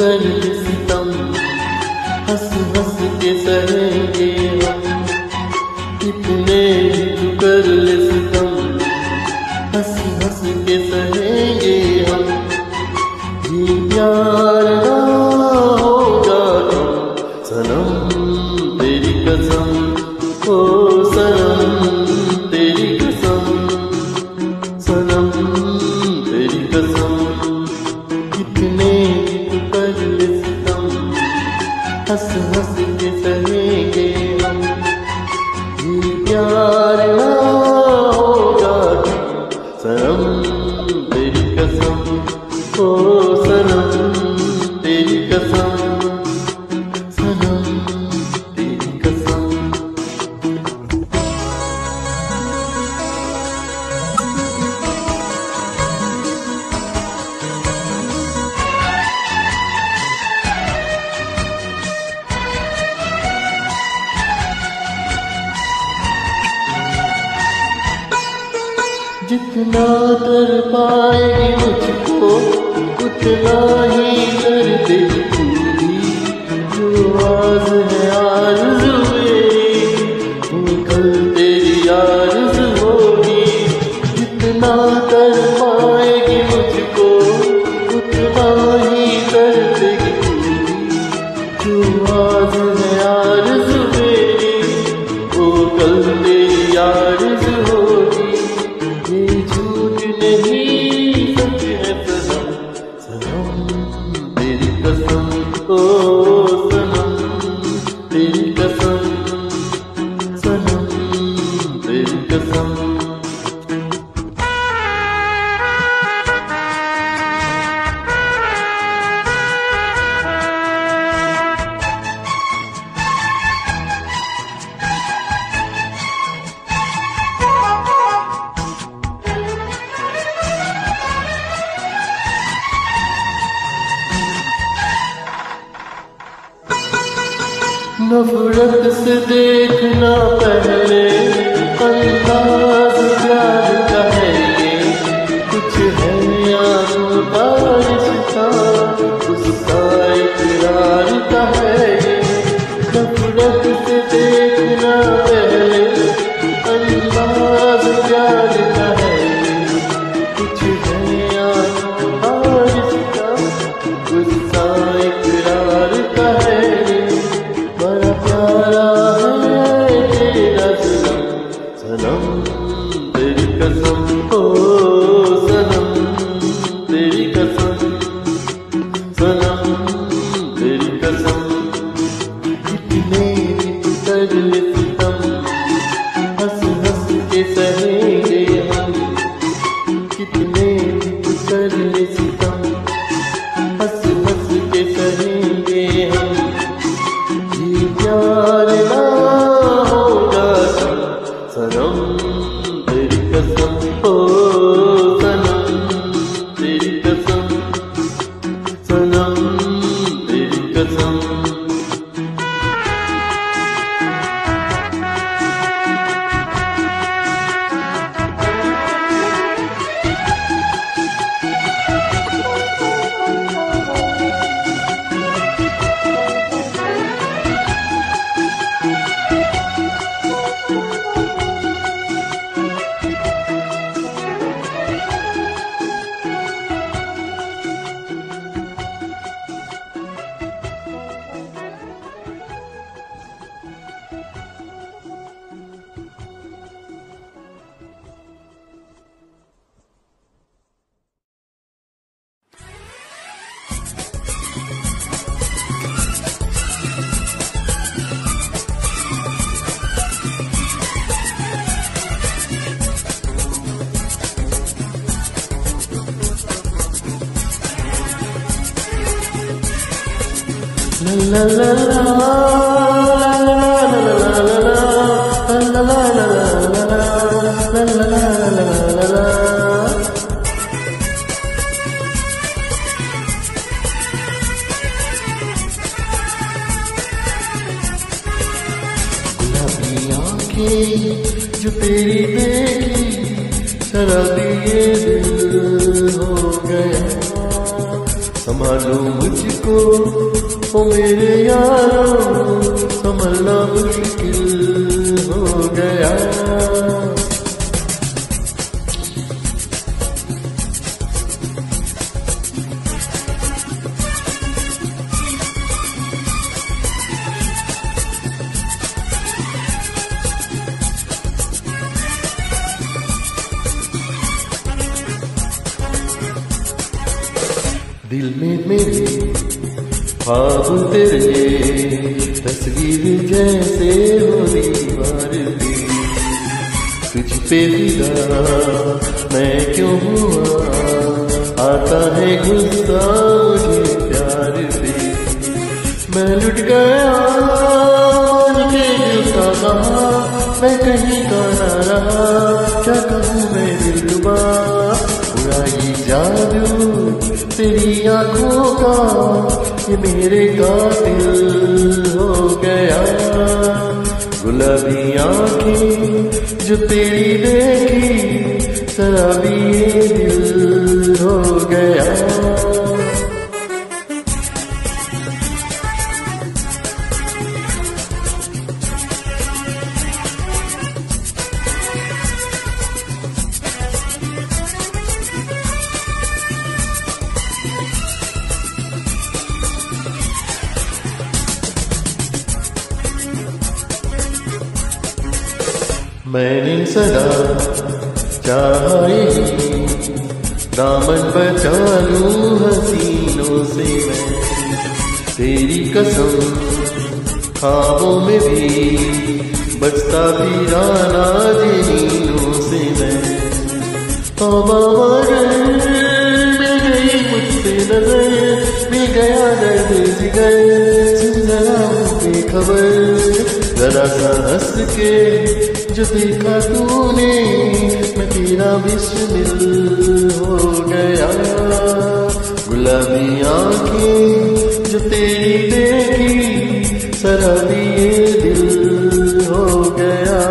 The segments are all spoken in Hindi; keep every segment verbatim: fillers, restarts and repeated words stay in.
कर ले सितम, हंस हंस के सहेंगे हम। कितने भी तू कर ले सितम, हंस हंस के सहेंगे हम। ये प्यार ना होगा सनम तेरी कसम, ओ सनम तेरी कसम, सनम तेरी कसम। कितने भी तू कर ले सितम, हंस हंस के सहेंगे हम। ये प्यार ना होगा सनम तेरी कसम, ओ सनम तेरी कसम, सनम तेरी कसम। जितना कर पाएगी मुझको उतना ही कर दे तू भी। जो आवाज है आरज़ू मेरी, वो कल तेरी आरज़ू होगी। जितना कर पाएगी मुझको उतना ही कर देगी तू भी। जो आवाज है आरज़ू मेरी, वो कल तेरी आरज़ू होगी। ये झूठ नहीं सच है सनम, सनम तेरी कसम, ओ सनम तेरी कसम, सनम तेरी कसम। नफरत से देखना पहले अंदाज प्यार का है ये। कुछ है यारों का रिश्ता, उसका इकरार का है ये। नफरत से देखना पहले अंदाज प्यार का है ये। कुछ है यारों का रिश्ता, उसका इकरार का है ये। बड़ा प्यारा है तेरा सनम, सनम तेरी कसम, ओ सनम तेरी कसम, सनम तेरी कसम। कितने भी तू कर ले सितम, हंस हंस के सहेंगे हम। कितने भी तू कर ले सितम, हंस हंस के सहेंगे हम। ये प्यार ना होगा सनम तेरी कसम, ओ सनम तेरी कसम, सनम तेरी कसम। La la la la la la la la la जो तेरी देखी शराबी ये दिल हो गया। संभालो मुझको ओ मेरे यारों, संभलना मुश्किल हो गया। दिल में मेरे ख्वाब तेरे, तस्वीर जैसे हो दीवार पे, तुझ पे फिदा मैं क्यों हुआ, आता है गुस्सा मुझे प्यार पे। मैं लुट गया के दिल का कहा, मैं कहीं का ना रहा, क्या कहूँ मैं दिलरुबा। पूरा ये जादू तेरी आंखों का, ये मेरे कातिल हो गया। गुलाबी आंखें जो तेरी देखी, शराबी ये दिल हो गया। मैंने सदा चाहा यही, दामन बचा लूं हसीनों से मैं, तेरी कसम ख्वाबों में भी बचता भी राना नीनों से मैं। तौबा मगर मिल गई मुझसे नजर, मिल गया दर्द जिगर, सुन जरा बेखबर, जरा सा हंस के जो देखा तूने, मैं तेरा बिस्मिल हो गया। गुलाबी आंखें जो तेरी देखी, शराबी ये दिल हो गया।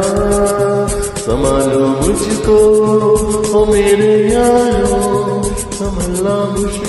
संभालो मुझको ओ मेरे यारों, संभलना मुश्किल